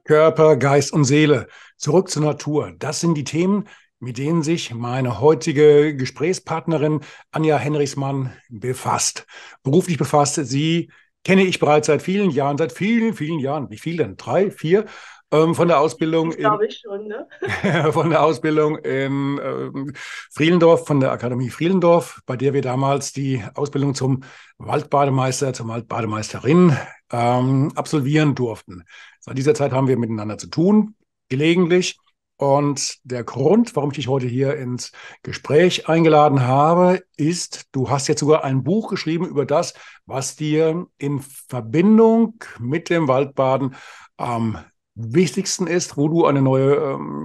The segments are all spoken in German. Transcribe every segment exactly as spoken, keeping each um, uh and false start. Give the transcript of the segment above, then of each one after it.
Körper, Geist und Seele. Zurück zur Natur. Das sind die Themen, mit denen sich meine heutige Gesprächspartnerin Anja Henrichsmann befasst. Beruflich befasst. Sie kenne ich bereits seit vielen Jahren, seit vielen, vielen Jahren. Wie viel denn? Drei, vier? Ähm, von der Ausbildung Ich in glaube ich schon, ne? von der Ausbildung in ähm, Frielendorf, von der Akademie Frielendorf, bei der wir damals die Ausbildung zum Waldbademeister, zum Waldbademeisterin ähm, absolvieren durften. Seit dieser Zeit haben wir miteinander zu tun, gelegentlich. Und der Grund, warum ich dich heute hier ins Gespräch eingeladen habe, ist, du hast jetzt sogar ein Buch geschrieben über das, was dir in Verbindung mit dem Waldbaden am wichtigsten ist, wo du eine neue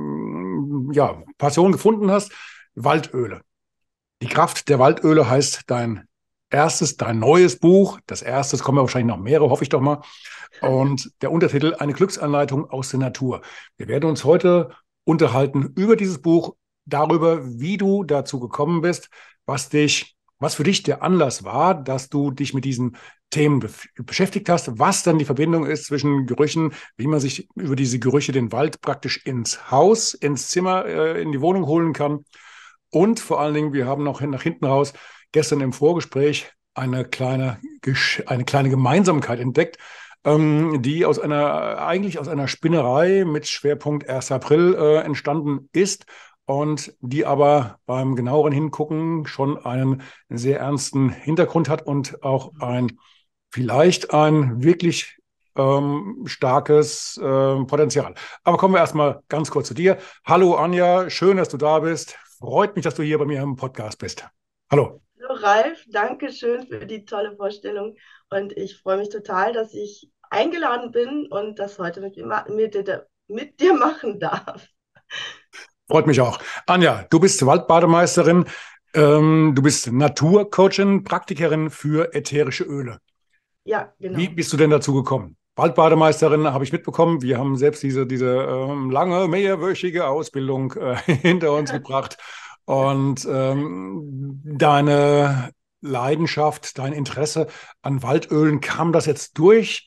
ähm, ja, Passion gefunden hast, Waldöle. Die Kraft der Waldöle heißt dein erstes, dein neues Buch. Das erste, es kommen ja wahrscheinlich noch mehrere, hoffe ich doch mal. Und der Untertitel, eine Glücksanleitung aus der Natur. Wir werden uns heute unterhalten über dieses Buch, darüber, wie du dazu gekommen bist, was dich, was für dich der Anlass war, dass du dich mit diesen Themen bef- beschäftigt hast, was dann die Verbindung ist zwischen Gerüchen, wie man sich über diese Gerüche den Wald praktisch ins Haus, ins Zimmer, äh, in die Wohnung holen kann. Und vor allen Dingen, wir haben noch nach hinten raus gestern im Vorgespräch eine kleine, Gesch- eine kleine Gemeinsamkeit entdeckt, ähm, die aus einer, eigentlich aus einer Spinnerei mit Schwerpunkt erster April äh, entstanden ist und die aber beim genaueren Hingucken schon einen sehr ernsten Hintergrund hat und auch ein vielleicht ein wirklich ähm, starkes äh, Potenzial. Aber kommen wir erstmal ganz kurz zu dir. Hallo Anja, schön, dass du da bist. Freut mich, dass du hier bei mir im Podcast bist. Hallo. Hallo Ralf, danke schön für die tolle Vorstellung und ich freue mich total, dass ich eingeladen bin und das heute mit, mit, mit dir machen darf. Freut mich auch. Anja, du bist Waldbademeisterin, ähm, du bist Naturcoachin, Praktikerin für ätherische Öle. Ja, Wie genau. bist du denn dazu gekommen? Waldbademeisterin habe ich mitbekommen. Wir haben selbst diese, diese ähm, lange, mehrwöchige Ausbildung äh, hinter uns gebracht. Und ähm, deine Leidenschaft, dein Interesse an Waldölen, kam das jetzt durch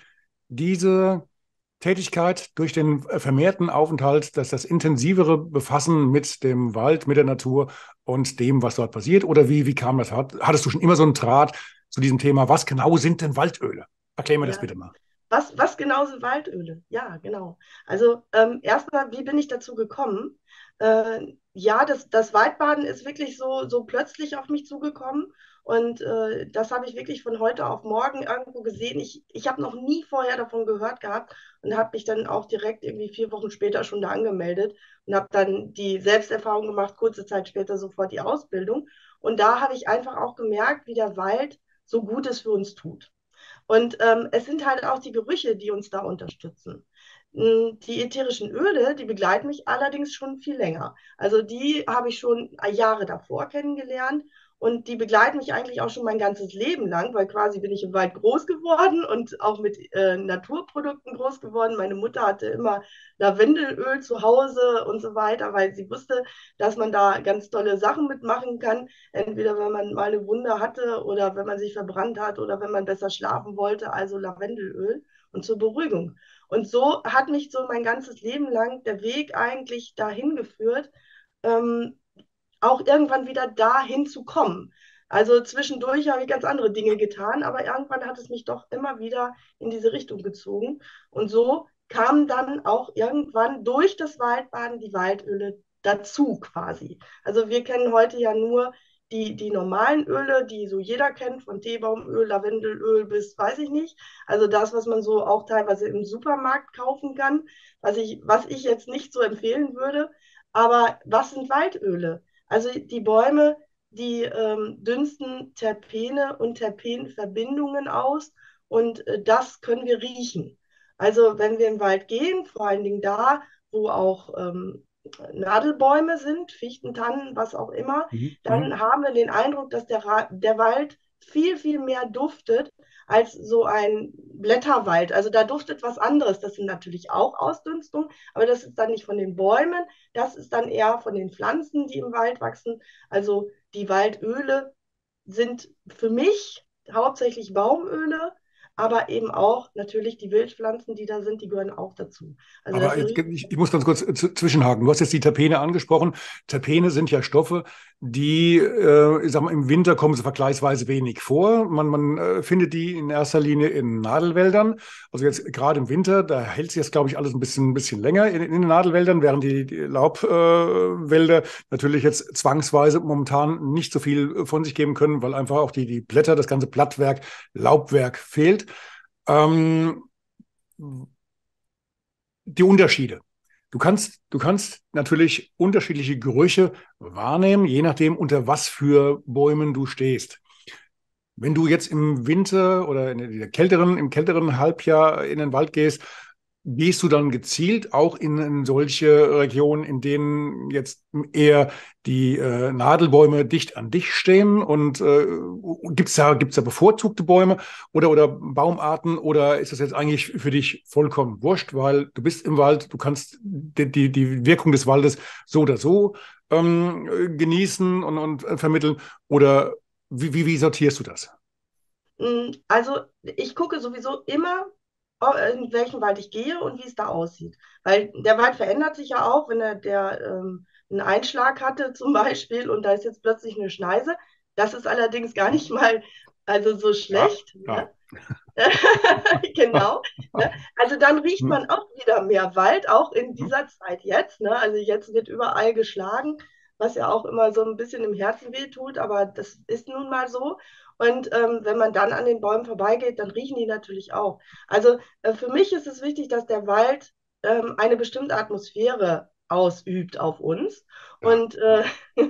diese Tätigkeit, durch den vermehrten Aufenthalt, dass das intensivere Befassen mit dem Wald, mit der Natur und dem, was dort passiert? Oder wie, wie kam das? Hat- Hattest du schon immer so einen Draht zu diesem Thema? Was genau sind denn Waldöle? Erklär mir das Ja, bitte mal. was, was genau sind Waldöle? Ja, genau. Also ähm, erstmal, wie bin ich dazu gekommen? Äh, ja, das, das Waldbaden ist wirklich so, so plötzlich auf mich zugekommen und äh, das habe ich wirklich von heute auf morgen irgendwo gesehen. Ich, ich habe noch nie vorher davon gehört gehabt und habe mich dann auch direkt irgendwie vier Wochen später schon da angemeldet und habe dann die Selbsterfahrung gemacht, kurze Zeit später sofort die Ausbildung. Und da habe ich einfach auch gemerkt, wie der Wald so Gutes für uns tut. Und ähm, es sind halt auch die Gerüche, die uns da unterstützen. Mm, Die ätherischen Öle, die begleiten mich allerdings schon viel länger. Also die habe ich schon Jahre davor kennengelernt und die begleiten mich eigentlich auch schon mein ganzes Leben lang, weil quasi bin ich im Wald groß geworden und auch mit äh, Naturprodukten groß geworden. Meine Mutter hatte immer Lavendelöl zu Hause und so weiter, weil sie wusste, dass man da ganz tolle Sachen mitmachen kann. Entweder wenn man mal eine Wunde hatte oder wenn man sich verbrannt hat oder wenn man besser schlafen wollte, also Lavendelöl und zur Beruhigung. Und so hat mich so mein ganzes Leben lang der Weg eigentlich dahin geführt, ähm, auch irgendwann wieder dahin zu kommen. Also zwischendurch habe ich ganz andere Dinge getan, aber irgendwann hat es mich doch immer wieder in diese Richtung gezogen. Und so kamen dann auch irgendwann durch das Waldbaden die Waldöle dazu quasi. Also wir kennen heute ja nur die, die normalen Öle, die so jeder kennt, von Teebaumöl, Lavendelöl bis weiß ich nicht. Also das, was man so auch teilweise im Supermarkt kaufen kann, was ich, was ich jetzt nicht so empfehlen würde. Aber was sind Waldöle? Also die Bäume, die ähm, dünsten Terpene und Terpenverbindungen aus und äh, das können wir riechen. Also wenn wir im Wald gehen, vor allen Dingen da, wo auch ähm, Nadelbäume sind, Fichten, Tannen, was auch immer, Mhm. Mhm. dann haben wir den Eindruck, dass der, Ra der Wald viel, viel mehr duftet als so ein Blätterwald. Also da duftet was anderes. Das sind natürlich auch Ausdünstungen, aber das ist dann nicht von den Bäumen, das ist dann eher von den Pflanzen, die im Wald wachsen. Also die Waldöle sind für mich hauptsächlich Baumöle, aber eben auch natürlich die Wildpflanzen, die da sind, die gehören auch dazu. Also Aber das jetzt, riecht, ich, ich muss ganz kurz äh, zu- zwischenhaken. Du hast jetzt die Terpene angesprochen. Terpene sind ja Stoffe, die, äh, ich sag mal, im Winter kommen sie vergleichsweise wenig vor. Man, man äh, findet die in erster Linie in Nadelwäldern. Also jetzt gerade im Winter, da hält sich jetzt, glaube ich, alles ein bisschen, ein bisschen länger in, in den Nadelwäldern, während die, die Laubwälder äh, Wälder natürlich jetzt zwangsweise momentan nicht so viel von sich geben können, weil einfach auch die, die Blätter, das ganze Blattwerk, Laubwerk fehlt. Ähm, die Unterschiede. Du kannst, du kannst natürlich unterschiedliche Gerüche wahrnehmen, je nachdem, unter was für Bäumen du stehst. Wenn du jetzt im Winter oder in der kälteren, im kälteren Halbjahr in den Wald gehst, gehst du dann gezielt auch in, in solche Regionen, in denen jetzt eher die äh, Nadelbäume dicht an dich stehen? Und äh, gibt es da, gibt's da bevorzugte Bäume oder, oder Baumarten, oder ist das jetzt eigentlich für dich vollkommen wurscht, weil du bist im Wald, du kannst die, die, die Wirkung des Waldes so oder so ähm, genießen und, und äh, vermitteln? Oder wie, wie, wie sortierst du das? Mm, Also ich gucke sowieso immer, o- in welchen Wald ich gehe und wie es da aussieht. Weil der Wald verändert sich ja auch, wenn er der, ähm, einen Einschlag hatte zum Beispiel und da ist jetzt plötzlich eine Schneise. Das ist allerdings gar nicht mal also so Ja, schlecht. ja. Ne? Genau. Ne? Also dann riecht Hm. man auch wieder mehr Wald, auch in dieser Zeit jetzt. Ne? Also jetzt wird überall geschlagen, was ja auch immer so ein bisschen im Herzen wehtut, aber das ist nun mal so. Und ähm, wenn man dann an den Bäumen vorbeigeht, dann riechen die natürlich auch. Also äh, für mich ist es wichtig, dass der Wald ähm, eine bestimmte Atmosphäre ausübt auf uns. Ja. Und äh,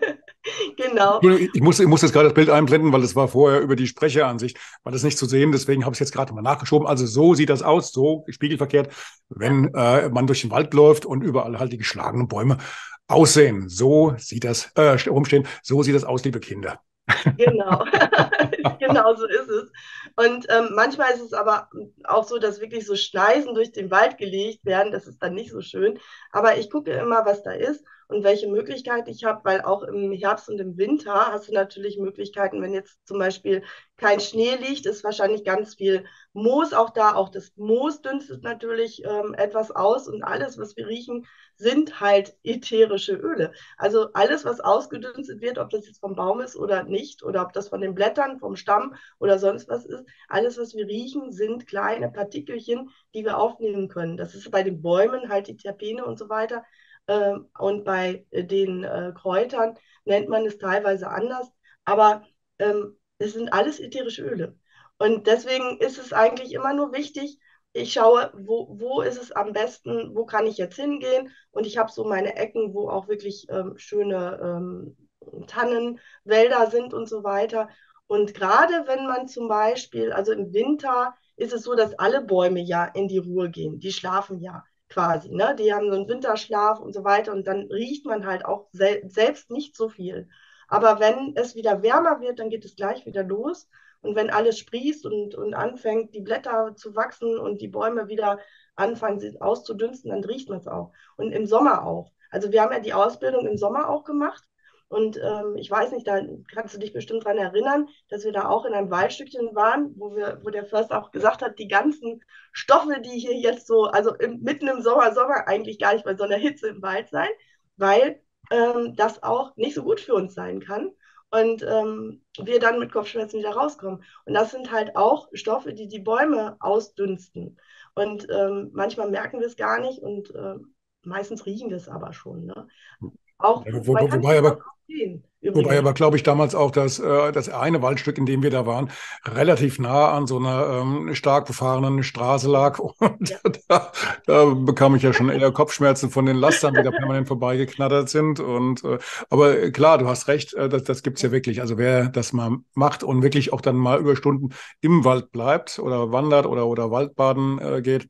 genau. Entschuldigung, Ich muss, ich muss jetzt gerade das Bild einblenden, weil es war vorher über die Sprecheransicht, war das nicht zu sehen, deswegen habe ich es jetzt gerade mal nachgeschoben. Also so sieht das aus, so spiegelverkehrt, Ja, wenn äh, man durch den Wald läuft und überall halt die geschlagenen Bäume aussehen. So sieht das, äh, rumstehen, so sieht das aus, liebe Kinder. genau. Genau so ist es. Und ähm, manchmal ist es aber auch so, dass wirklich so Schneisen durch den Wald gelegt werden. Das ist dann nicht so schön. Aber ich gucke immer, was da ist und welche Möglichkeiten ich habe, weil auch im Herbst und im Winter hast du natürlich Möglichkeiten, wenn jetzt zum Beispiel kein Schnee liegt, ist wahrscheinlich ganz viel Moos auch da. Auch das Moos dünstet natürlich ähm, etwas aus und alles, was wir riechen, sind halt ätherische Öle. Also alles, was ausgedünstet wird, ob das jetzt vom Baum ist oder nicht, oder ob das von den Blättern, vom Stamm oder sonst was ist, alles, was wir riechen, sind kleine Partikelchen, die wir aufnehmen können. Das ist bei den Bäumen halt die Terpene und so weiter. Ähm, und bei äh, den äh, Kräutern nennt man es teilweise anders. Aber ähm, es sind alles ätherische Öle. Und deswegen ist es eigentlich immer nur wichtig, ich schaue, wo, wo ist es am besten, wo kann ich jetzt hingehen. Und ich habe so meine Ecken, wo auch wirklich ähm, schöne ähm, Tannenwälder sind und so weiter. Und gerade wenn man zum Beispiel, also im Winter ist es so, dass alle Bäume ja in die Ruhe gehen. Die schlafen ja quasi, ne? Die haben so einen Winterschlaf und so weiter. Und dann riecht man halt auch sel selbst nicht so viel. Aber wenn es wieder wärmer wird, dann geht es gleich wieder los. Und wenn alles sprießt und, und anfängt, die Blätter zu wachsen und die Bäume wieder anfangen sich auszudünsten, dann riecht man es auch. Und im Sommer auch. Also wir haben ja die Ausbildung im Sommer auch gemacht. Und ähm, ich weiß nicht, da kannst du dich bestimmt dran erinnern, dass wir da auch in einem Waldstückchen waren, wo wir, wo der Förster auch gesagt hat, die ganzen Stoffe, die hier jetzt so, also im, mitten im Sommer, Sommer eigentlich gar nicht bei so einer Hitze im Wald sein, weil ähm, das auch nicht so gut für uns sein kann. Und ähm, wir dann mit Kopfschmerzen wieder rauskommen. Und das sind halt auch Stoffe, die die Bäume ausdünsten. Und ähm, manchmal merken wir es gar nicht und ähm, meistens riechen wir es aber schon. Ne? Auch, Ja, wo, man wo, kann wobei es auch aber sehen, Wobei übrigens. aber, glaube ich, damals auch das, äh, das eine Waldstück, in dem wir da waren, relativ nah an so einer ähm, stark befahrenen Straße lag. Und Ja. da, da bekam ich ja schon eher Kopfschmerzen von den Lastern, die da permanent vorbeigeknattert sind. Und, äh, aber äh, klar, du hast recht, äh, das, das gibt's ja wirklich. Also wer das mal macht und wirklich auch dann mal über Stunden im Wald bleibt oder wandert oder, oder Waldbaden äh, geht,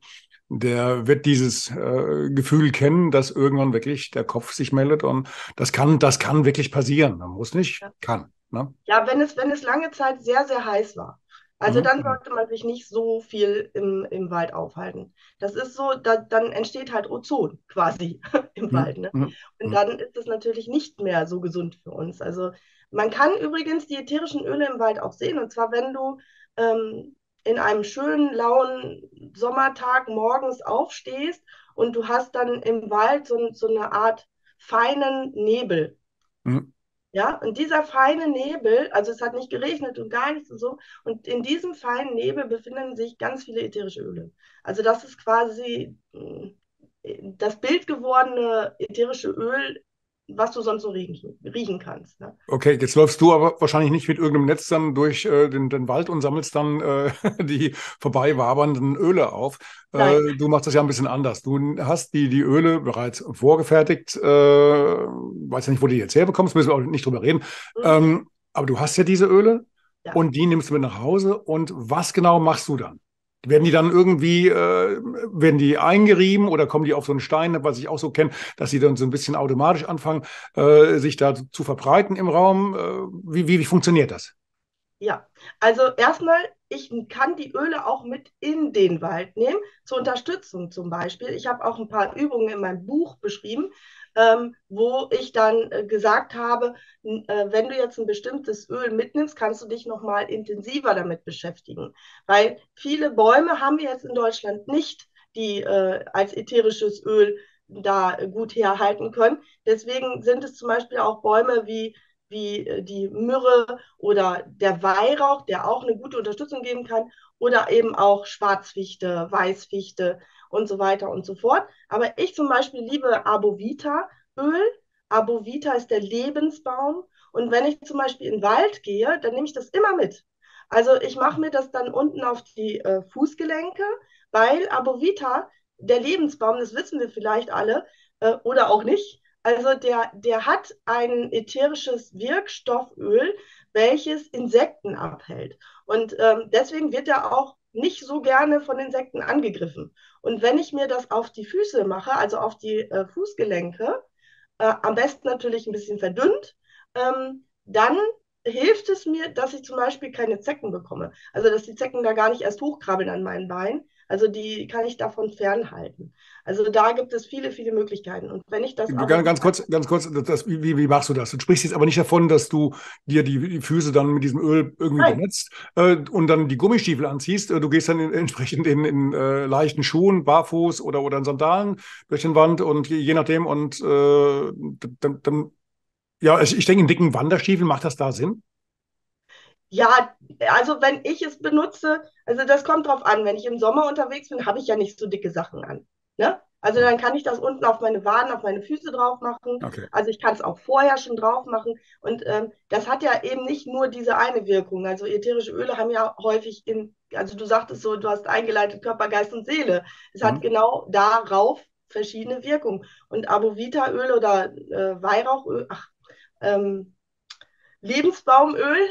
der wird dieses äh, Gefühl kennen, dass irgendwann wirklich der Kopf sich meldet, und das kann, das kann wirklich passieren. Man muss nicht, Ja. kann. Ne? Ja, wenn es, wenn es lange Zeit sehr, sehr heiß war. Also Mhm. dann sollte man sich nicht so viel im, im Wald aufhalten. Das ist so, da, dann entsteht halt Ozon quasi im Mhm. Wald. Ne? Mhm. Und Mhm. dann ist es natürlich nicht mehr so gesund für uns. Also man kann übrigens die ätherischen Öle im Wald auch sehen. Und zwar, wenn du ähm, in einem schönen, lauen Sommertag morgens aufstehst und du hast dann im Wald so, so eine Art feinen Nebel. Mhm. Ja, und dieser feine Nebel, also es hat nicht geregnet und gar nichts und so, und in diesem feinen Nebel befinden sich ganz viele ätherische Öle. Also das ist quasi mh, das bildgewordene ätherische Öl, was du sonst so riechen, riechen kannst. Ne? Okay, jetzt läufst du aber wahrscheinlich nicht mit irgendeinem Netz dann durch äh, den, den Wald und sammelst dann äh, die vorbei wabernden Öle auf. Äh, Nein, du machst das ja ein bisschen anders. Du hast die, die Öle bereits vorgefertigt. Äh, weiß ja nicht, wo du die jetzt herbekommst, müssen wir auch nicht drüber reden. mhm. Ähm, aber du hast ja diese Öle Ja. und die nimmst du mit nach Hause. Und was genau machst du dann? Werden die dann irgendwie, äh, werden die eingerieben oder kommen die auf so einen Stein, was ich auch so kenne, dass sie dann so ein bisschen automatisch anfangen, äh, sich da zu verbreiten im Raum? Äh, wie, wie, wie funktioniert das? Ja, also erstmal, ich kann die Öle auch mit in den Wald nehmen, zur Unterstützung zum Beispiel. Ich habe auch ein paar Übungen in meinem Buch beschrieben, ähm, wo ich dann äh, gesagt habe, n- äh, wenn du jetzt ein bestimmtes Öl mitnimmst, kannst du dich nochmal intensiver damit beschäftigen. Weil viele Bäume haben wir jetzt in Deutschland nicht, die äh, als ätherisches Öl da äh, gut herhalten können. Deswegen sind es zum Beispiel auch Bäume wie wie äh, die Myrrhe oder der Weihrauch, der auch eine gute Unterstützung geben kann, oder eben auch Schwarzfichte, Weißfichte und so weiter und so fort. Aber ich zum Beispiel liebe Arbovita-Öl. Arbovita ist der Lebensbaum. Und wenn ich zum Beispiel in den Wald gehe, dann nehme ich das immer mit. Also ich mache mir das dann unten auf die äh, Fußgelenke, weil Arbovita, der Lebensbaum, das wissen wir vielleicht alle, äh, oder auch nicht, also der, der hat ein ätherisches Wirkstofföl, welches Insekten abhält. Und ähm, deswegen wird er auch nicht so gerne von Insekten angegriffen. Und wenn ich mir das auf die Füße mache, also auf die äh, Fußgelenke, äh, am besten natürlich ein bisschen verdünnt, ähm, dann hilft es mir, dass ich zum Beispiel keine Zecken bekomme. Also dass die Zecken da gar nicht erst hochkrabbeln an meinen Beinen. Also die kann ich davon fernhalten. Also da gibt es viele, viele Möglichkeiten. Und wenn ich das Ganz, ganz Abovita, kurz, ganz kurz, das, wie, wie wie machst du das? Du sprichst jetzt aber nicht davon, dass du dir die, die Füße dann mit diesem Öl irgendwie nein, benetzt äh, und dann die Gummistiefel anziehst. Äh, Du gehst dann in, entsprechend in, in äh, leichten Schuhen, barfuß oder, oder in Sandalen durch den Wand und je, je nachdem. Und äh, dann, dann, ja, ich, ich denke, in dicken Wanderstiefeln macht das da Sinn. ja, also wenn ich es benutze, also das kommt drauf an. Wenn ich im Sommer unterwegs bin, habe ich ja nicht so dicke Sachen an. Ne? Also Hm, dann kann ich das unten auf meine Waden, auf meine Füße drauf machen. okay. Also ich kann es auch vorher schon drauf machen. Und ähm, das hat ja eben nicht nur diese eine Wirkung. Also ätherische Öle haben ja häufig in, also du sagtest so, du hast eingeleitet Körper, Geist und Seele. Es hat Hm. genau darauf verschiedene Wirkungen. Und Abovita-Öl oder äh, Weihrauchöl, ach, ähm, Lebensbaumöl,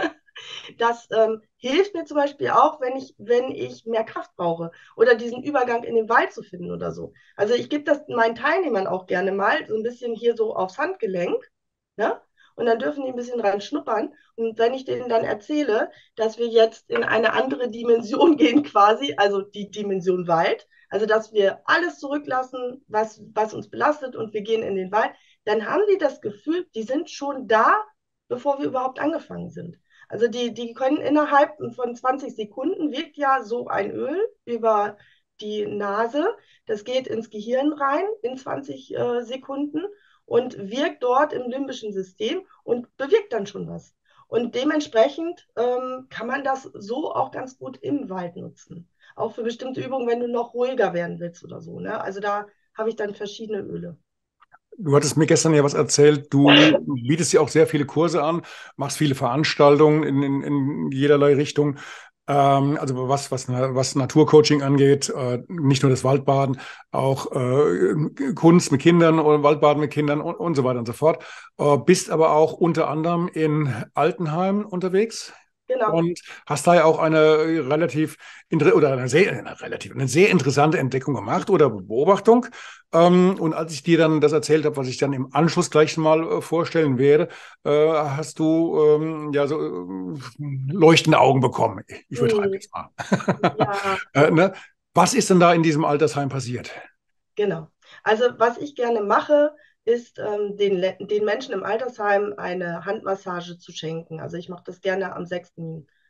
das ähm, hilft mir zum Beispiel auch, wenn ich, wenn ich mehr Kraft brauche oder diesen Übergang in den Wald zu finden oder so. Also ich gebe das meinen Teilnehmern auch gerne mal, so ein bisschen hier so aufs Handgelenk, ne? Und dann dürfen die ein bisschen dran schnuppern. Und wenn ich denen dann erzähle, dass wir jetzt in eine andere Dimension gehen quasi, also die Dimension Wald, also dass wir alles zurücklassen, was, was uns belastet und wir gehen in den Wald, dann haben die das Gefühl, die sind schon da, bevor wir überhaupt angefangen sind. Also die, die können innerhalb von zwanzig Sekunden wirkt ja so ein Öl über die Nase. Das geht ins Gehirn rein in zwanzig äh, Sekunden und wirkt dort im limbischen System und bewirkt dann schon was. Und dementsprechend ähm, kann man das so auch ganz gut im Wald nutzen. Auch für bestimmte Übungen, wenn du noch ruhiger werden willst oder so. Ne? Also da habe ich dann verschiedene Öle. Du hattest mir gestern ja was erzählt. Du bietest ja auch sehr viele Kurse an, machst viele Veranstaltungen in, in, in jederlei Richtung. Ähm, also was, was, was Naturcoaching angeht, äh, nicht nur das Waldbaden, auch äh, Kunst mit Kindern oder Waldbaden mit Kindern und, und so weiter und so fort. Äh, bist aber auch unter anderem in Altenheim unterwegs. Genau. Und hast da ja auch eine relativ inter- oder eine sehr, eine relativ eine sehr interessante Entdeckung gemacht oder Beobachtung. Ähm, und als ich dir dann das erzählt habe, was ich dann im Anschluss gleich mal äh, vorstellen werde, äh, hast du ähm, ja so äh, leuchtende Augen bekommen. Ich übertreibe Hm, jetzt mal. ja, äh, ne? Was ist denn da in diesem Altersheim passiert? genau. Also was ich gerne mache, ist ähm, den, Le- den Menschen im Altersheim eine Handmassage zu schenken. Also ich mache das gerne am sechsten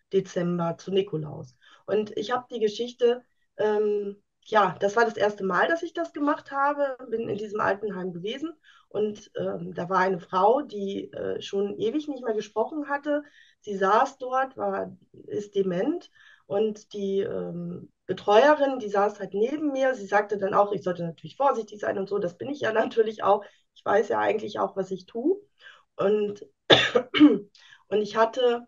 Dezember zu Nikolaus. Und ich habe die Geschichte, ähm, ja, das war das erste Mal, dass ich das gemacht habe, bin in diesem Altenheim gewesen und ähm, da war eine Frau, die äh, schon ewig nicht mehr gesprochen hatte. Sie saß dort, war, ist dement und die ähm, Betreuerin, die saß halt neben mir. Sie sagte dann auch, ich sollte natürlich vorsichtig sein und so. Das bin ich ja natürlich auch. Ich weiß ja eigentlich auch, was ich tue. Und, und ich hatte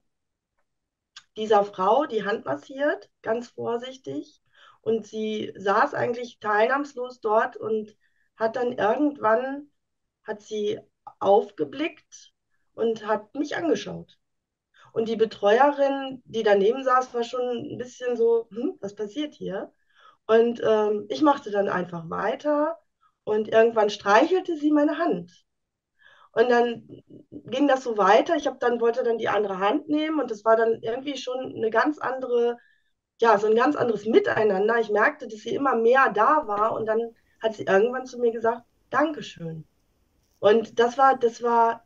dieser Frau die Hand massiert, ganz vorsichtig. Und sie saß eigentlich teilnahmslos dort und hat dann irgendwann, hat sie aufgeblickt und hat mich angeschaut. Und die Betreuerin, die daneben saß, war schon ein bisschen so, hm, was passiert hier? Und ähm, ich machte dann einfach weiter und irgendwann streichelte sie meine Hand. Und dann ging das so weiter. Ich habe dann wollte dann die andere Hand nehmen und das war dann irgendwie schon eine ganz andere, ja, so ein ganz anderes Miteinander. Ich merkte, dass sie immer mehr da war und dann hat sie irgendwann zu mir gesagt, Dankeschön. Und das war, das war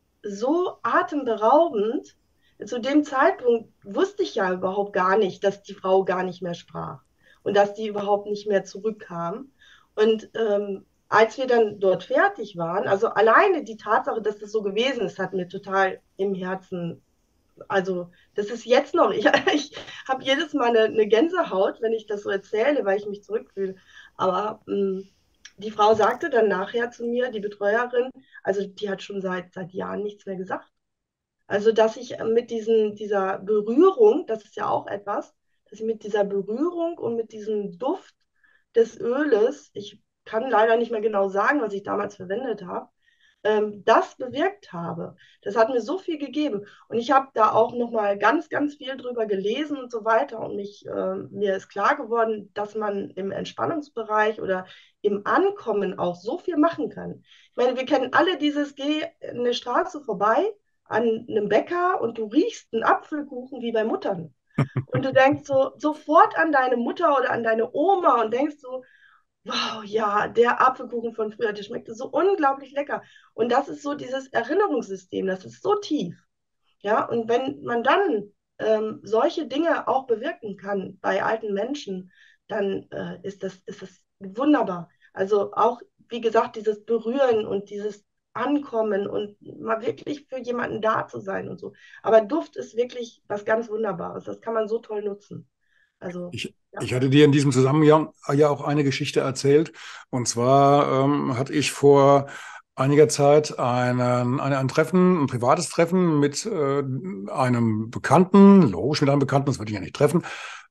so atemberaubend. Zu dem Zeitpunkt wusste ich ja überhaupt gar nicht, dass die Frau gar nicht mehr sprach und dass die überhaupt nicht mehr zurückkam. Und ähm, als wir dann dort fertig waren, also alleine die Tatsache, dass das so gewesen ist, hat mir total im Herzen, also das ist jetzt noch, ich, ich habe jedes Mal eine, eine Gänsehaut, wenn ich das so erzähle, weil ich mich zurückfühle. Aber mh, die Frau sagte dann nachher zu mir, die Betreuerin, also die hat schon seit, seit Jahren nichts mehr gesagt. Also, dass ich mit diesen, dieser Berührung, das ist ja auch etwas, dass ich mit dieser Berührung und mit diesem Duft des Öles, ich kann leider nicht mehr genau sagen, was ich damals verwendet habe, ähm, das bewirkt habe. Das hat mir so viel gegeben. Und ich habe da auch nochmal ganz, ganz viel drüber gelesen und so weiter. Und mich, äh, mir ist klar geworden, dass man im Entspannungsbereich oder im Ankommen auch so viel machen kann. Ich meine, wir kennen alle dieses, geh eine Straße vorbei an einem Bäcker und du riechst einen Apfelkuchen wie bei Muttern. Und du denkst so sofort an deine Mutter oder an deine Oma und denkst so, wow, ja, der Apfelkuchen von früher, der schmeckte so unglaublich lecker. Und das ist so dieses Erinnerungssystem, das ist so tief. Ja, und wenn man dann ähm, solche Dinge auch bewirken kann bei alten Menschen, dann äh, ist das, ist das wunderbar. Also auch, wie gesagt, dieses Berühren und dieses Ankommen und mal wirklich für jemanden da zu sein und so. Aber Duft ist wirklich was ganz Wunderbares. Das kann man so toll nutzen. Also, Ich, ja. ich hatte dir in diesem Zusammenhang ja auch eine Geschichte erzählt. Und zwar ähm, hatte ich vor einiger Zeit einen, eine, ein Treffen, ein privates Treffen mit äh, einem Bekannten, logisch mit einem Bekannten, das würde ich ja nicht treffen.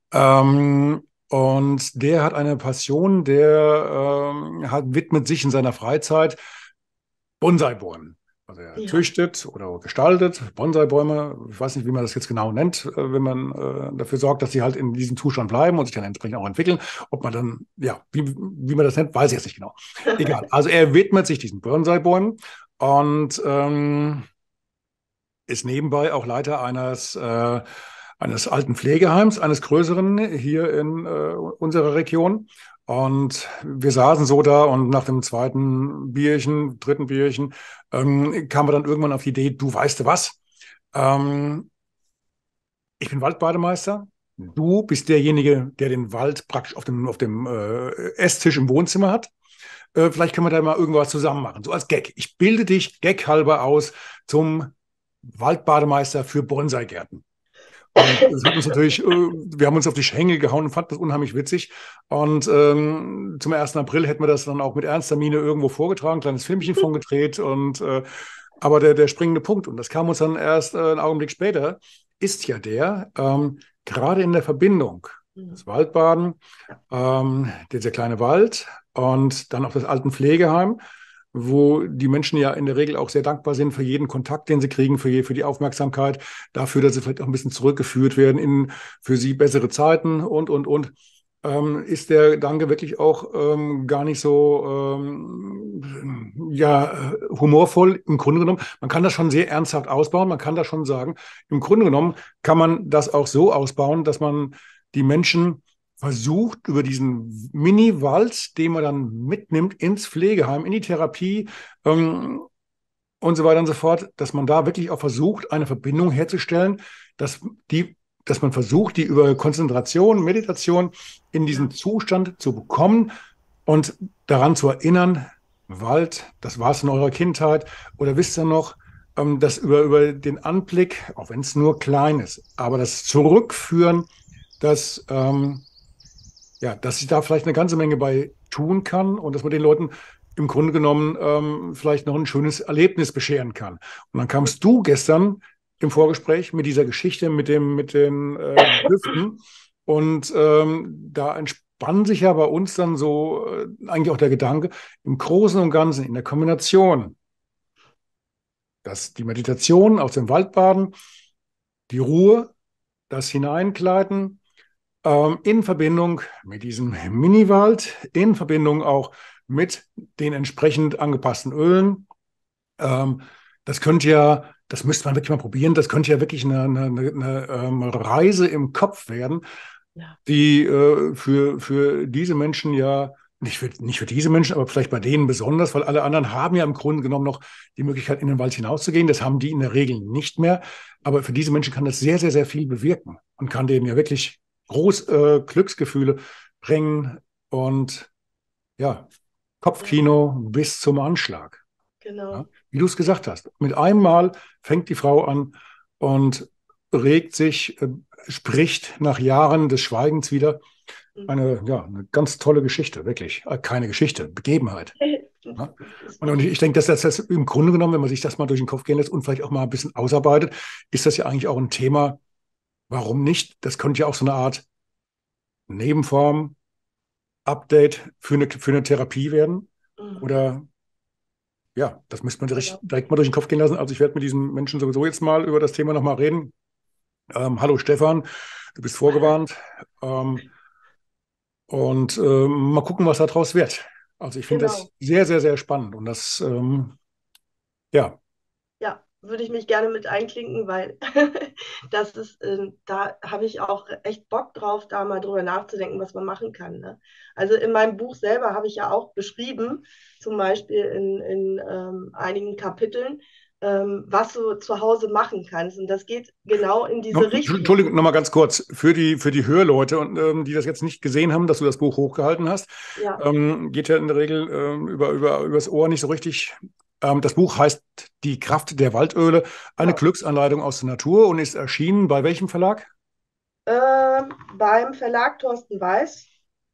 Ähm, und der hat eine Passion, der ähm, hat, widmet sich in seiner Freizeit Bonsai-Bäumen. Also er Ja. züchtet oder gestaltet Bonsai-Bäume. Ich weiß nicht, wie man das jetzt genau nennt, äh, wenn man äh, dafür sorgt, dass sie halt in diesem Zustand bleiben und sich dann entsprechend auch entwickeln. Ob man dann, ja, wie, wie man das nennt, weiß ich jetzt nicht genau. Egal. Also er widmet sich diesen Bonsai-Bäumen und ähm, ist nebenbei auch Leiter eines, äh, eines alten Pflegeheims, eines größeren hier in äh, unserer Region. Und wir saßen so da und nach dem zweiten Bierchen, dritten Bierchen, ähm, kamen wir dann irgendwann auf die Idee, du weißt du was, ähm, ich bin Waldbademeister. Du bist derjenige, der den Wald praktisch auf dem, auf dem äh, Esstisch im Wohnzimmer hat. Äh, vielleicht können wir da mal irgendwas zusammen machen, so als Gag. Ich bilde dich gaghalber aus zum Waldbademeister für Bonsai-Gärten. Und das hat uns natürlich, äh, wir haben uns auf die Schenkel gehauen und fanden das unheimlich witzig. Und ähm, zum ersten April hätten wir das dann auch mit ernster Miene irgendwo vorgetragen, ein kleines Filmchen von gedreht. Und, äh, aber der, der springende Punkt, und das kam uns dann erst äh, einen Augenblick später, ist ja der, ähm, gerade in der Verbindung, das Waldbaden, ähm, dieser kleine Wald und dann auch das Altenpflegeheim, wo die Menschen ja in der Regel auch sehr dankbar sind für jeden Kontakt, den sie kriegen, für, je, für die Aufmerksamkeit, dafür, dass sie vielleicht auch ein bisschen zurückgeführt werden in für sie bessere Zeiten und, und, und. Ähm, ist der Gedanke wirklich auch ähm, gar nicht so ähm, ja, humorvoll im Grunde genommen. Man kann das schon sehr ernsthaft ausbauen. Man kann das schon sagen, im Grunde genommen kann man das auch so ausbauen, dass man die Menschen versucht, über diesen Mini-Wald, den man dann mitnimmt ins Pflegeheim, in die Therapie ähm, und so weiter und so fort, dass man da wirklich auch versucht, eine Verbindung herzustellen, dass die dass man versucht, die über Konzentration, Meditation in diesen Ja, Zustand zu bekommen und daran zu erinnern, Wald, das war es in eurer Kindheit. Oder wisst ihr noch, ähm, dass über, über den Anblick, auch wenn es nur klein ist, aber das Zurückführen, dass, ähm, ja, dass ich da vielleicht eine ganze Menge bei tun kann und dass man den Leuten im Grunde genommen ähm, vielleicht noch ein schönes Erlebnis bescheren kann. Und dann kamst du gestern im Vorgespräch mit dieser Geschichte mit dem, mit den äh, Düften und ähm, da entspann sich ja bei uns dann so äh, eigentlich auch der Gedanke, im Großen und Ganzen, in der Kombination, dass die Meditation aus dem Waldbaden, die Ruhe, das Hineinkleiden, ähm, in Verbindung mit diesem Miniwald, in Verbindung auch mit den entsprechend angepassten Ölen. Ähm, das könnte ja, das müsste man wirklich mal probieren, das könnte ja wirklich eine, eine, eine, eine ähm, Reise im Kopf werden, ja, die äh, für, für diese Menschen ja, nicht für, nicht für diese Menschen, aber vielleicht bei denen besonders, weil alle anderen haben ja im Grunde genommen noch die Möglichkeit, in den Wald hinauszugehen. Das haben die in der Regel nicht mehr. Aber für diese Menschen kann das sehr, sehr, sehr viel bewirken und kann denen ja wirklich groß äh, Glücksgefühle bringen und ja, ja, Kopfkino bis zum Anschlag. Ja? genau. Wie du es gesagt hast. Mit einem Mal fängt die Frau an und regt sich, äh, spricht nach Jahren des Schweigens wieder. Mhm. Eine, ja, eine ganz tolle Geschichte, wirklich. Äh, keine Geschichte, Begebenheit. Ja? Das ist Und, und ich denke, dass das, das im Grunde genommen, wenn man sich das mal durch den Kopf gehen lässt und vielleicht auch mal ein bisschen ausarbeitet, ist das ja eigentlich auch ein Thema, warum nicht? Das könnte ja auch so eine Art Nebenform, Update für eine, für eine Therapie werden. Mhm. Oder ja, das müsste man direkt, Genau. direkt mal durch den Kopf gehen lassen. Also ich werde mit diesen Menschen sowieso jetzt mal über das Thema nochmal reden. Ähm, hallo Stefan, du bist vorgewarnt. Ähm, und ähm, mal gucken, was daraus wird. Also ich finde das Genau. sehr, sehr, sehr spannend. Und das, ähm, ja, Ja, würde ich mich gerne mit einklinken, weil das ist, äh, da habe ich auch echt Bock drauf, da mal drüber nachzudenken, was man machen kann. Ne? Also in meinem Buch selber habe ich ja auch beschrieben, zum Beispiel in, in ähm, einigen Kapiteln, ähm, was du zu Hause machen kannst. Und das geht genau in no, diese Richtung. Entschuldigung, nochmal ganz kurz. Für die, für die Hörleute, und, ähm, die das jetzt nicht gesehen haben, dass du das Buch hochgehalten hast, Ja, ähm, geht ja in der Regel ähm, über, über, übers Ohr nicht so richtig. Ähm, das Buch heißt Die Kraft der Waldöle, eine genau. Glücksanleitung aus der Natur und ist erschienen bei welchem Verlag? Ähm, beim Verlag Thorsten Weiß,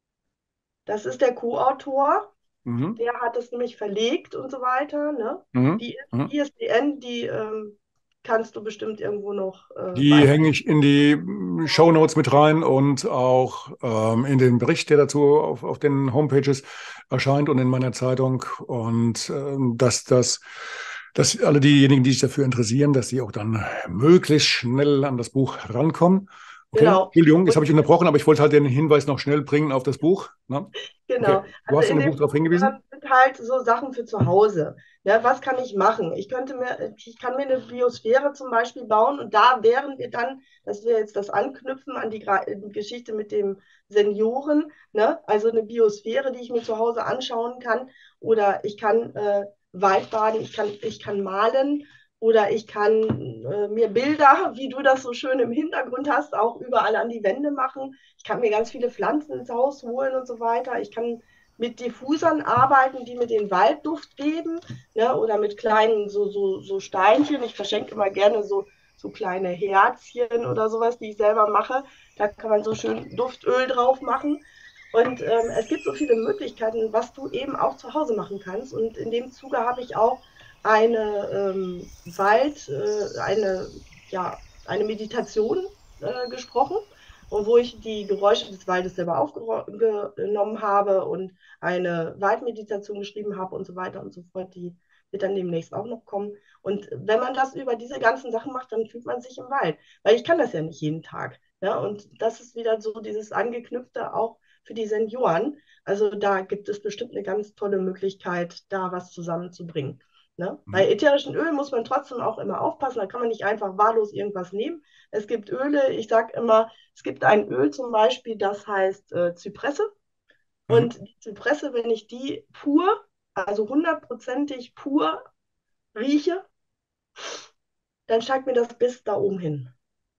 das ist der Co-Autor. Mhm. Der hat es nämlich verlegt und so weiter. Ne? Mhm. Die Mhm. I S B N, die ähm, kannst du bestimmt irgendwo noch äh, Die weiter. hänge ich in die Shownotes mit rein und auch ähm, in den Bericht, der dazu auf, auf den Homepages erscheint und in meiner Zeitung. Und ähm, dass das, dass alle diejenigen, die sich dafür interessieren, dass sie auch dann möglichst schnell an das Buch rankommen. Okay, Genau. Entschuldigung, jetzt Und habe ich unterbrochen, aber ich wollte halt den Hinweis noch schnell bringen auf das Buch. Ne? genau. Okay, du Also hast in in dem dem Buch darauf Buch hingewiesen? ähm, sind halt so Sachen für zu Hause. Ne, was kann ich machen? Ich könnte mir, ich kann mir eine Biosphäre zum Beispiel bauen und da wären wir dann, das wäre jetzt das Anknüpfen an die, Gra- die Geschichte mit dem Senioren, ne? Also eine Biosphäre, die ich mir zu Hause anschauen kann. Oder ich kann äh, Waldbaden, ich kann, ich kann malen oder ich kann äh, mir Bilder, wie du das so schön im Hintergrund hast, auch überall an die Wände machen. Ich kann mir ganz viele Pflanzen ins Haus holen und so weiter. Ich kann mit Diffusern arbeiten, die mir den Waldduft geben, ne? Oder mit kleinen so, so, so Steinchen. Ich verschenke immer gerne so, so kleine Herzchen oder sowas, die ich selber mache. Da kann man so schön Duftöl drauf machen. Und ähm, es gibt so viele Möglichkeiten, was du eben auch zu Hause machen kannst. Und in dem Zuge habe ich auch eine ähm, Wald, äh, eine, ja, eine Meditation äh, gesprochen, und wo ich die Geräusche des Waldes selber aufgenommen habe und eine Waldmeditation geschrieben habe und so weiter und so fort. Die wird dann demnächst auch noch kommen. Und wenn man das über diese ganzen Sachen macht, dann fühlt man sich im Wald. Weil ich kann das ja nicht jeden Tag. Ja? Und das ist wieder so dieses Angeknüpfte auch für die Senioren. Also da gibt es bestimmt eine ganz tolle Möglichkeit, da was zusammenzubringen. Ne? Bei Mhm. ätherischen Ölen muss man trotzdem auch immer aufpassen, da kann man nicht einfach wahllos irgendwas nehmen. Es gibt Öle, ich sage immer, es gibt ein Öl zum Beispiel, das heißt äh, Zypresse. Mhm. Und die Zypresse, wenn ich die pur, also hundertprozentig pur rieche, dann steigt mir das bis da oben hin.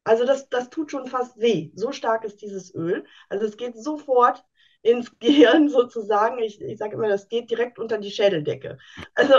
Also das, das tut schon fast weh. So stark ist dieses Öl. Also es geht sofort ins Gehirn sozusagen. Ich, ich sage immer, das geht direkt unter die Schädeldecke. Also,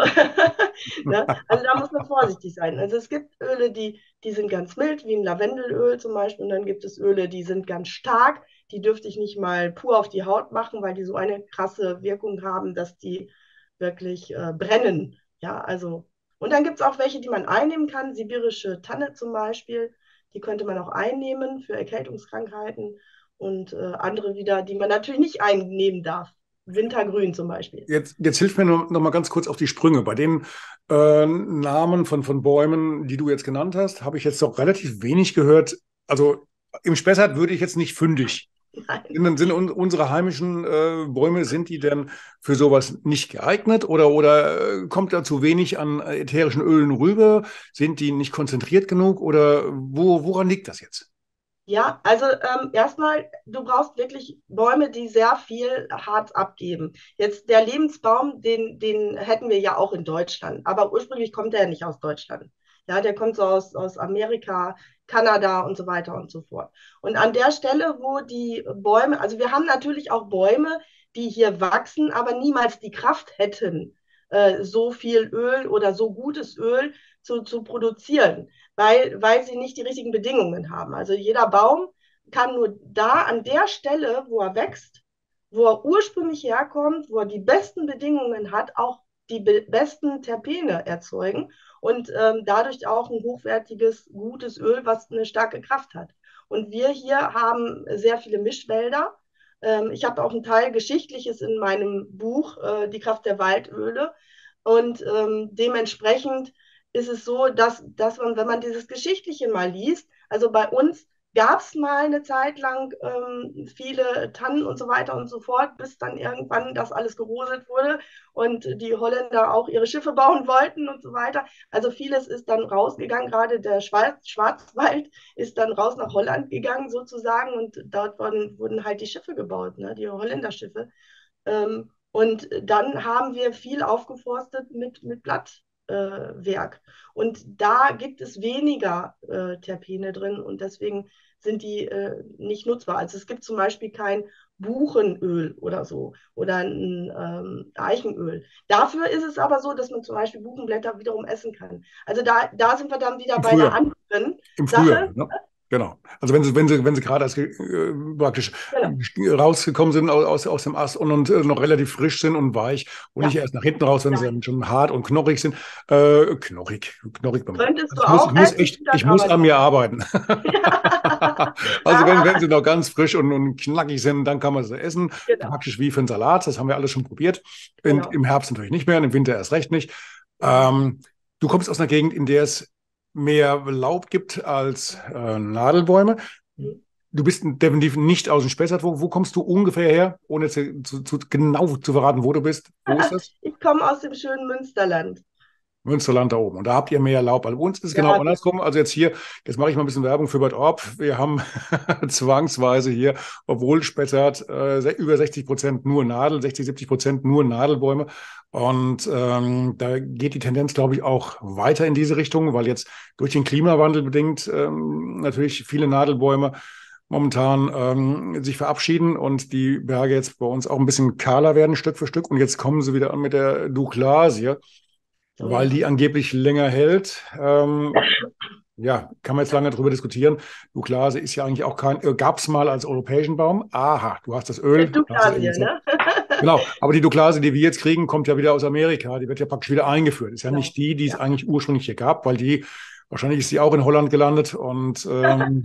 ne? Also da muss man vorsichtig sein. Also es gibt Öle, die, die sind ganz mild, wie ein Lavendelöl zum Beispiel. Und dann gibt es Öle, die sind ganz stark. Die dürfte ich nicht mal pur auf die Haut machen, weil die so eine krasse Wirkung haben, dass die wirklich äh, brennen. Ja, also. Und dann gibt es auch welche, die man einnehmen kann. Sibirische Tanne zum Beispiel. Die könnte man auch einnehmen für Erkältungskrankheiten und äh, andere wieder, die man natürlich nicht einnehmen darf. Wintergrün zum Beispiel. Jetzt, jetzt hilf mir noch, noch mal ganz kurz auf die Sprünge. Bei den äh, Namen von, von Bäumen, die du jetzt genannt hast, habe ich jetzt doch relativ wenig gehört. Also im Spessart würde ich jetzt nicht fündig. Nein. Sind, sind un, unsere heimischen äh, Bäume, sind die denn für sowas nicht geeignet oder, oder äh, kommt da zu wenig an ätherischen Ölen rüber? Sind die nicht konzentriert genug oder wo, woran liegt das jetzt? Ja, also ähm, erstmal, du brauchst wirklich Bäume, die sehr viel Harz abgeben. Jetzt der Lebensbaum, den, den hätten wir ja auch in Deutschland, aber ursprünglich kommt er ja nicht aus Deutschland. Ja, der kommt so aus, aus Amerika, Kanada und so weiter und so fort. Und an der Stelle, wo die Bäume, also wir haben natürlich auch Bäume, die hier wachsen, aber niemals die Kraft hätten, äh, so viel Öl oder so gutes Öl zu, zu produzieren, weil, weil sie nicht die richtigen Bedingungen haben. Also jeder Baum kann nur da an der Stelle, wo er wächst, wo er ursprünglich herkommt, wo er die besten Bedingungen hat, auch die be besten Terpene erzeugen und ähm, dadurch auch ein hochwertiges, gutes Öl, was eine starke Kraft hat. Und wir hier haben sehr viele Mischwälder. Ähm, ich habe auch einen Teil Geschichtliches in meinem Buch, äh, Die Kraft der Waldöle. Und ähm, dementsprechend ist es so, dass, dass man, wenn man dieses Geschichtliche mal liest, also bei uns gab es mal eine Zeit lang ähm, viele Tannen und so weiter und so fort, bis dann irgendwann das alles gerodet wurde und die Holländer auch ihre Schiffe bauen wollten und so weiter. Also vieles ist dann rausgegangen, gerade der Schwarz Schwarzwald ist dann raus nach Holland gegangen sozusagen und dort wurden, wurden halt die Schiffe gebaut, ne, die Holländerschiffe. Ähm, und dann haben wir viel aufgeforstet mit, mit Blattwerk. Äh, und da gibt es weniger äh, Terpene drin und deswegen sind die äh, nicht nutzbar. Also es gibt zum Beispiel kein Buchenöl oder so oder ein ähm, Eichenöl. Dafür ist es aber so, dass man zum Beispiel Buchenblätter wiederum essen kann. Also da, da sind wir dann wieder Im bei einer Frühjahr. anderen Im Frühjahr, Sache. ne? Genau. Also wenn sie, wenn sie, wenn sie gerade als, äh, praktisch Genau. rausgekommen sind aus, aus dem Ast und, und äh, noch relativ frisch sind und weich und nicht Ja. erst nach hinten raus, wenn sie Nein. dann schon hart und knochig sind. Äh, knochig, knochig beim Wort. Könntest Also du ich muss, auch ich muss essen, echt, dann ich muss aber an nicht. mir arbeiten. Also wenn, wenn Ah, sie noch ganz frisch und, und knackig sind, dann kann man sie essen. genau, Praktisch wie für einen Salat, das haben wir alles schon probiert. In, genau. Im Herbst natürlich nicht mehr, und im Winter erst recht nicht. Mhm. Ähm, du kommst aus einer Gegend, in der es mehr Laub gibt als äh, Nadelbäume. Mhm. Du bist definitiv nicht aus dem Spessart. Wo, wo kommst du ungefähr her, ohne zu, zu, zu, genau zu verraten, wo du bist? Wo ist das? Ich komme aus dem schönen Münsterland. Münsterland da oben. Und da habt ihr mehr Laub. Bei uns ist es genau Ja, wir, andersrum. Also jetzt hier, jetzt mache ich mal ein bisschen Werbung für Bad Orb. Wir haben zwangsweise hier, obwohl Spessart äh, se- über sechzig Prozent nur Nadel, sechzig, siebzig Prozent nur Nadelbäume. Und ähm, da geht die Tendenz, glaube ich, auch weiter in diese Richtung, weil jetzt durch den Klimawandel bedingt ähm, natürlich viele Nadelbäume momentan ähm, sich verabschieden und die Berge jetzt bei uns auch ein bisschen kahler werden, Stück für Stück. Und jetzt kommen sie wieder an mit der Douglasie, oh weil ja. die angeblich länger hält. Ähm, ja, kann man jetzt lange darüber diskutieren. Douglase ist ja eigentlich auch kein, äh, gab es mal als europäischen Baum. Aha, du hast das Öl, Du hast es quasi, eben gesagt. ne? Genau, aber die Douglase, die wir jetzt kriegen, kommt ja wieder aus Amerika. Die wird ja praktisch wieder eingeführt. Ist ja Genau. nicht die, die es Ja, eigentlich ursprünglich hier gab, weil die, wahrscheinlich ist sie auch in Holland gelandet. Und ähm,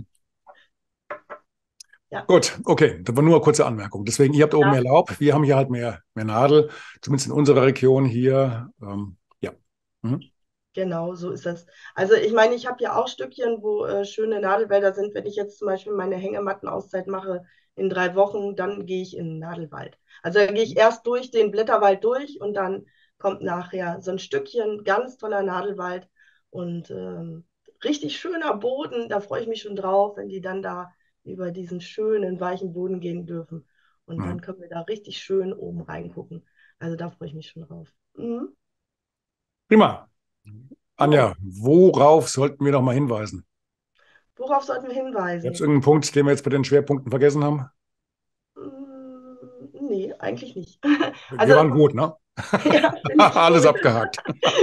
ja, gut, okay, das war nur eine kurze Anmerkung. Deswegen, ihr habt oben ja, mehr Laub, wir haben hier halt mehr, mehr Nadel, zumindest in unserer Region hier. Ähm, ja. Mhm. genau, so ist das. Also ich meine, ich habe ja auch Stückchen, wo äh, schöne Nadelwälder sind. Wenn ich jetzt zum Beispiel meine Hängematten-Auszeit mache in drei Wochen, dann gehe ich in den Nadelwald. Also da gehe ich erst durch den Blätterwald durch und dann kommt nachher so ein Stückchen, ganz toller Nadelwald und ähm, richtig schöner Boden. Da freue ich mich schon drauf, wenn die dann da über diesen schönen, weichen Boden gehen dürfen. Und dann Mhm. können wir da richtig schön oben reingucken. Also da freue ich mich schon drauf. Mhm. Prima. Jo. Anja, worauf sollten wir noch mal hinweisen? Worauf sollten wir Gab es hinweisen? irgendeinen Punkt, den wir jetzt bei den Schwerpunkten vergessen haben? Mm, nee, eigentlich nicht. Wir Also, waren gut, ne? ja, finde ich Alles gut. abgehakt.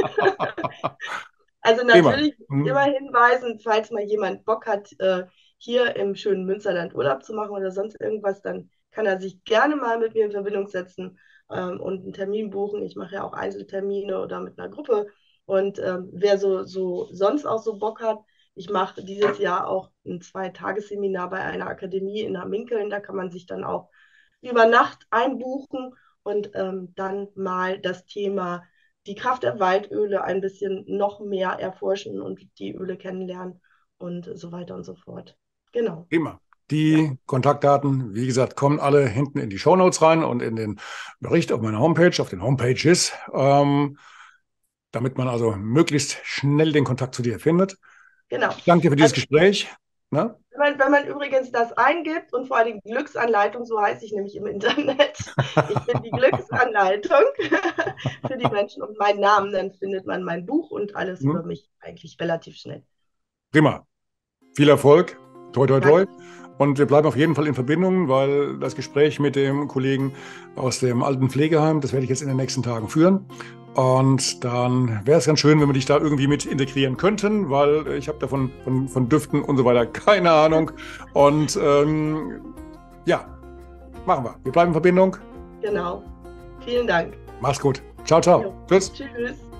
Also Prima. natürlich immer Hm, hinweisen, falls mal jemand Bock hat, äh, hier im schönen Münsterland Urlaub zu machen oder sonst irgendwas, dann kann er sich gerne mal mit mir in Verbindung setzen ähm, und einen Termin buchen. Ich mache ja auch Einzeltermine oder mit einer Gruppe. Und ähm, wer so, so sonst auch so Bock hat, ich mache dieses Jahr auch ein Zwei-Tages-Seminar bei einer Akademie in Hamminkeln. Da kann man sich dann auch über Nacht einbuchen und ähm, dann mal das Thema die Kraft der Waldöle ein bisschen noch mehr erforschen und die Öle kennenlernen und so weiter und so fort. Genau. prima. Ja, Die Kontaktdaten, wie gesagt, kommen alle hinten in die Shownotes rein und in den Bericht auf meiner Homepage, auf den Homepages, ähm, damit man also möglichst schnell den Kontakt zu dir findet. genau. Ich danke dir für dieses Also, Gespräch. Ne? wenn man, wenn man übrigens das eingibt und vor allem Glücksanleitung, so heiße ich nämlich im Internet, ich bin die Glücksanleitung für die Menschen und meinen Namen, dann findet man mein Buch und alles Hm? über mich eigentlich relativ schnell. Prima. Viel Erfolg. Toi, toi, toi. Danke. Und wir bleiben auf jeden Fall in Verbindung, weil das Gespräch mit dem Kollegen aus dem alten Pflegeheim, das werde ich jetzt in den nächsten Tagen führen. Und dann wäre es ganz schön, wenn wir dich da irgendwie mit integrieren könnten, weil ich habe davon von, von Düften und so weiter keine Ahnung. Und ähm, ja, machen wir. Wir bleiben in Verbindung. Genau. Vielen Dank. Mach's gut. Ciao, ciao. Jo. Tschüss. Tschüss.